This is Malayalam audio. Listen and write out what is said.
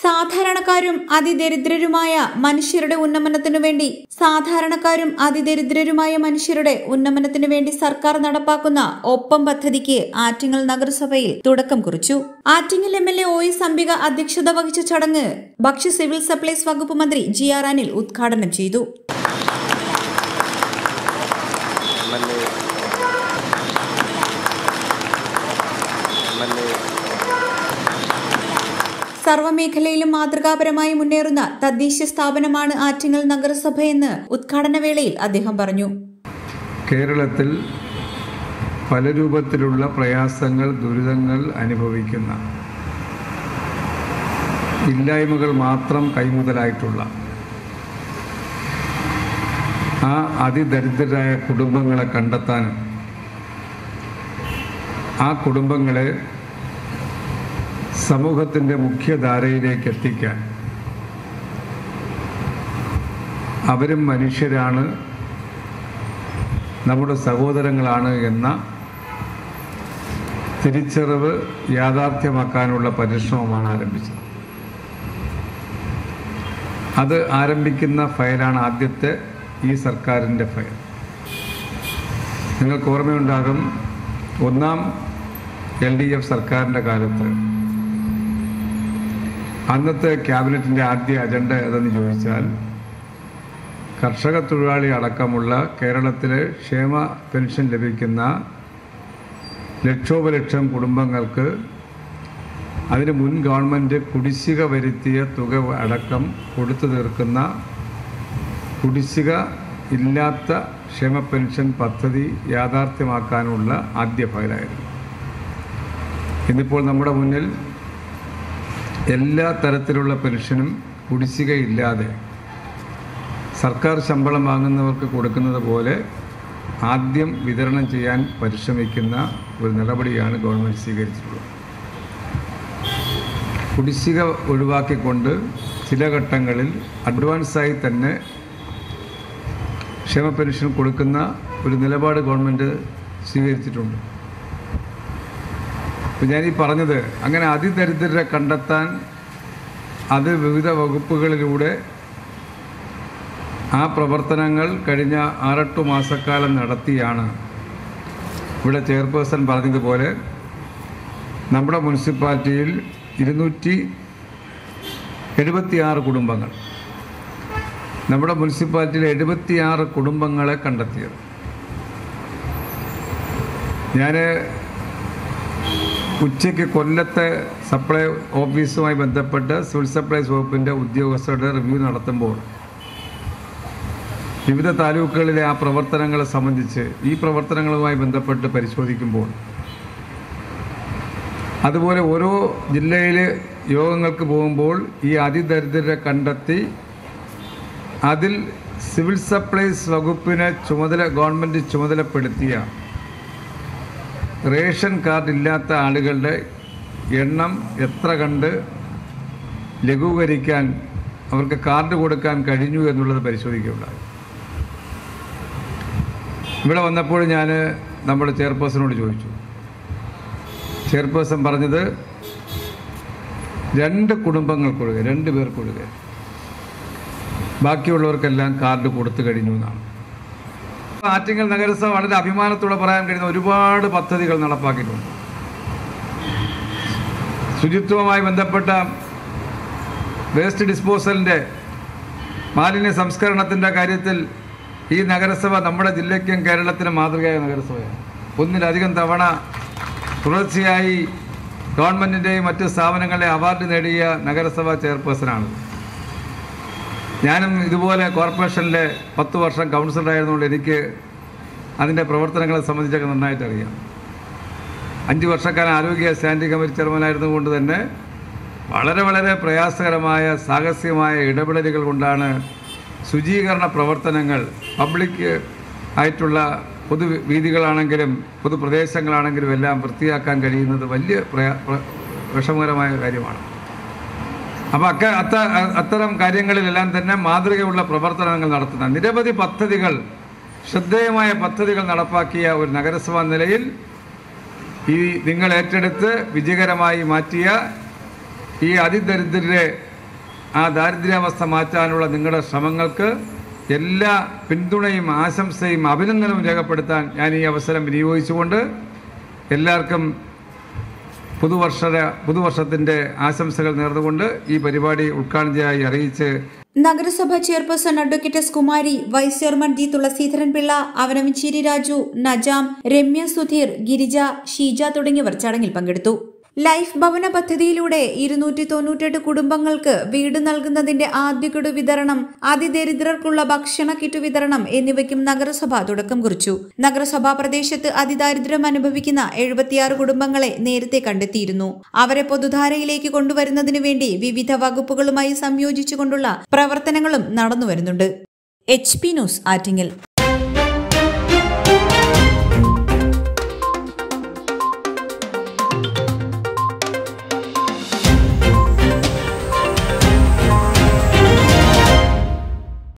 സാധാരണക്കാരും അതിദരിദ്രരുമായ മനുഷ്യരുടെ ഉന്നമനത്തിനു വേണ്ടി സർക്കാർ നടപ്പാക്കുന്ന ഒപ്പം പദ്ധതിക്ക് ആറ്റിങ്ങൽ നഗരസഭയിൽ തുടക്കം കുറിച്ചു. ആറ്റിങ്ങൽ MLA OS അംബിക അധ്യക്ഷത വഹിച്ച ചടങ്ങ് ഭക്ഷ്യ സിവിൽ സപ്ലൈസ് വകുപ്പ് മന്ത്രി GR അനിൽ ഉദ്ഘാടനം ചെയ്തു. സർവ്വമേഖലയിലും മാതൃകാപരമായി മുന്നേറുന്ന തദ്ദേശ സ്ഥാപനമാണ് ആറ്റിങ്ങൽ നഗരസഭയെന്ന് ഉദ്ഘാടന വേളയിൽ അദ്ദേഹം പറഞ്ഞു. കേരളത്തിൽ പല രൂപത്തിലുള്ള പ്രയാസങ്ങൾ, ദുരിതങ്ങൾ അനുഭവിക്കുന്ന, ഇല്ലായ്മകൾ മാത്രം കൈമുതലായിട്ടുള്ള ആ അതിദരിദ്രരായ കുടുംബങ്ങളെ കണ്ടെത്താനും ആ കുടുംബങ്ങളെ സമൂഹത്തിൻ്റെ മുഖ്യധാരയിലേക്ക് എത്തിക്കാൻ, അവരും മനുഷ്യരാണ്, നമ്മുടെ സഹോദരങ്ങളാണ് എന്ന തിരിച്ചറിവ് യാഥാർത്ഥ്യമാക്കാനുള്ള പരിശ്രമമാണ് ആരംഭിച്ചത്. അത് ആരംഭിക്കുന്ന ഫയലാണ് ആദ്യത്തെ ഈ സർക്കാരിൻ്റെ ഫയൽ. നിങ്ങൾക്ക് ഓർമ്മയുണ്ടാകും, ഒന്നാം LDF സർക്കാരിൻ്റെ കാലത്ത് അന്നത്തെ ക്യാബിനറ്റിൻ്റെ ആദ്യ അജണ്ട ഏതെന്ന് ചോദിച്ചാൽ, കർഷക തൊഴിലാളി അടക്കമുള്ള കേരളത്തിലെ ക്ഷേമ പെൻഷൻ ലഭിക്കുന്ന ലക്ഷോപലക്ഷം കുടുംബങ്ങൾക്ക് അതിന് മുൻ ഗവൺമെൻറ് കുടിശ്ശിക വരുത്തിയ തുക അടക്കം കൊടുത്തു തീർക്കുന്ന കുടിശ്ശിക ഇല്ലാത്ത ക്ഷേമ പെൻഷൻ പദ്ധതി യാഥാർത്ഥ്യമാക്കാനുള്ള ആദ്യ ഫയലായിരുന്നു. ഇന്നിപ്പോൾ നമ്മുടെ മുന്നിൽ എല്ലാ തരത്തിലുള്ള പെൻഷനും കുടിശ്ശികയില്ലാതെ സർക്കാർ ശമ്പളം വാങ്ങുന്നവർക്ക് കൊടുക്കുന്നത് പോലെ ആദ്യം വിതരണം ചെയ്യാൻ പരിശ്രമിക്കുന്ന ഒരു നടപടിയാണ് ഗവൺമെൻറ് സ്വീകരിച്ചിട്ടുള്ളത്. കുടിശ്ശിക ഒഴിവാക്കിക്കൊണ്ട് ചില ഘട്ടങ്ങളിൽ അഡ്വാൻസായി തന്നെ ക്ഷേമ പെൻഷൻ കൊടുക്കുന്ന ഒരു നിലപാട് ഗവൺമെൻറ് സ്വീകരിച്ചിട്ടുണ്ട്. അപ്പോൾ ഞാനീ പറഞ്ഞത്, അങ്ങനെ അതിദരിദ്രരെ കണ്ടെത്താൻ അത് വിവിധ വകുപ്പുകളിലൂടെ ആ പ്രവർത്തനങ്ങൾ കഴിഞ്ഞ 6-8 മാസക്കാലം നടത്തിയാണ് ഇവിടെ ചെയർപേഴ്സൺ പറഞ്ഞതുപോലെ നമ്മുടെ മുനിസിപ്പാലിറ്റിയിൽ 276 കുടുംബങ്ങൾ, നമ്മുടെ മുനിസിപ്പാലിറ്റിയിലെ 76 കുടുംബങ്ങളെ കണ്ടെത്തിയത്. ഞാൻ ഉച്ചയ്ക്ക് കൊല്ലത്തെ സപ്ലൈ ഓഫീസുമായി ബന്ധപ്പെട്ട് സിവിൽ സപ്ലൈസ് വകുപ്പിൻ്റെ ഉദ്യോഗസ്ഥരുടെ റിവ്യൂ നടത്തുമ്പോൾ വിവിധ താലൂക്കുകളിലെ ആ പ്രവർത്തനങ്ങളെ സംബന്ധിച്ച് ഈ പ്രവർത്തനങ്ങളുമായി ബന്ധപ്പെട്ട് പരിശോധിക്കുമ്പോൾ, അതുപോലെ ഓരോ ജില്ലയിലെ യോഗങ്ങൾക്ക് പോകുമ്പോൾ ഈ അതിദരിദ്രരെ കണ്ടെത്തി അതിൽ സിവിൽ സപ്ലൈസ് വകുപ്പിനെ ഗവൺമെൻറ് ചുമതലപ്പെടുത്തിയ റേഷൻ കാർഡ് ഇല്ലാത്ത ആളുകളുടെ എണ്ണം എത്ര കണ്ട് ലഘൂകരിക്കാൻ, അവർക്ക് കാർഡ് കൊടുക്കാൻ കഴിഞ്ഞു എന്നുള്ളത് പരിശോധിക്കുകയുണ്ടായി. ഇവിടെ വന്നപ്പോൾ ഞാൻ നമ്മുടെ ചെയർപേഴ്സണോട് ചോദിച്ചു. ചെയർപേഴ്സൺ പറഞ്ഞത് 2 കുടുംബങ്ങൾക്കൊഴികെ, 2 പേർക്കൊഴികെ ബാക്കിയുള്ളവർക്കെല്ലാം കാർഡ് കൊടുത്തു കഴിഞ്ഞു എന്നാണ്. ആറ്റിങ്ങൽ നഗരസഭ വളരെ അഭിമാനത്തോടെ പറയാൻ കഴിയുന്ന ഒരുപാട് പദ്ധതികൾ നടപ്പാക്കിയിട്ടുണ്ട്. ശുചിത്വവുമായി ബന്ധപ്പെട്ട വേസ്റ്റ് ഡിസ്പോസലിൻ്റെ, മാലിന്യ സംസ്കരണത്തിൻ്റെ കാര്യത്തിൽ ഈ നഗരസഭ നമ്മുടെ ജില്ലയ്ക്കും കേരളത്തിനും മാതൃകയായ നഗരസഭയാണ്. ഒന്നിലധികം തവണ തുടർച്ചയായി ഗവൺമെൻറ്റിൻ്റെയും മറ്റ് സ്ഥാപനങ്ങളുടെ അവാർഡ് നേടിയ നഗരസഭാ ചെയർപേഴ്സണാണ്. ഞാനും ഇതുപോലെ കോർപ്പറേഷനിലെ 10 വർഷം കൗൺസിലറായിരുന്നുകൊണ്ട് എനിക്ക് അതിൻ്റെ പ്രവർത്തനങ്ങളെ സംബന്ധിച്ചൊക്കെ നന്നായിട്ട് അറിയാം. 5 വർഷക്കാലം ആരോഗ്യ സ്റ്റാൻഡിംഗ് കമ്മിറ്റി ചെയർമാനായിരുന്നുകൊണ്ട് തന്നെ വളരെ പ്രയാസകരമായ സാഹസികമായ ഇടപെടലുകൾ കൊണ്ടാണ് ശുചീകരണ പ്രവർത്തനങ്ങൾ, പബ്ലിക് ആയിട്ടുള്ള പൊതുവീഥികളാണെങ്കിലും പൊതുപ്രദേശങ്ങളാണെങ്കിലും എല്ലാം വൃത്തിയാക്കാൻ കഴിയുന്നത് വലിയ വിഷമകരമായ കാര്യമാണ്. അപ്പോൾ അത്തരം കാര്യങ്ങളിലെല്ലാം തന്നെ മാതൃകയുള്ള പ്രവർത്തനങ്ങൾ നടത്തുന്ന നിരവധി പദ്ധതികൾ, ശ്രദ്ധേയമായ പദ്ധതികൾ നടപ്പാക്കിയ ഒരു നഗരസഭാ നിലയിൽ ഈ നിങ്ങൾ ഏറ്റെടുത്ത് വിജയകരമായി മാറ്റിയ ഈ അതിദരിദ്രരെ ആ ദാരിദ്ര്യാവസ്ഥ മാറ്റാനുള്ള നിങ്ങളുടെ ശ്രമങ്ങൾക്ക് എല്ലാ പിന്തുണയും ആശംസയും അഭിനന്ദനവും രേഖപ്പെടുത്താൻ ഞാൻ ഈ അവസരം വിനിയോഗിച്ചുകൊണ്ട് എല്ലാവർക്കും പുതുവർഷത്തിന്റെ ആശംസകൾ നേർന്നുകൊണ്ട് ഈ പരിപാടി ഉദ്ഘാടനയായി അറിയിച്ച് നഗരസഭ chairperson advocate S Kumari, vice chairman D Thulaseedharan Pillai, Avanavancheri Raju, Najam, Ramya Sudheer, Girija, Sheeja തുടങ്ങിയവർ ചടങ്ങിൽ പങ്കെടുത്തു. ലൈഫ് ഭവന പദ്ധതിയിലൂടെ 298 കുടുംബങ്ങൾക്ക് വീട് നൽകുന്നതിന്റെ ആദ്യഗഡു വിതരണം, അതിദരിദ്രർക്കുള്ള ഭക്ഷണ കിറ്റ് വിതരണം എന്നിവയ്ക്കും നഗരസഭ തുടക്കം കുറിച്ചു. നഗരസഭാ പ്രദേശത്ത് അതിദാരിദ്ര്യം അനുഭവിക്കുന്ന 76 കുടുംബങ്ങളെ നേരത്തെ കണ്ടെത്തിയിരുന്നു. അവരെ പൊതുധാരയിലേക്ക് കൊണ്ടുവരുന്നതിനു വേണ്ടി വിവിധ വകുപ്പുകളുമായി സംയോജിച്ചുകൊണ്ടുള്ള പ്രവർത്തനങ്ങളും നടന്നുവരുന്നുണ്ട്. HP news, Attingal.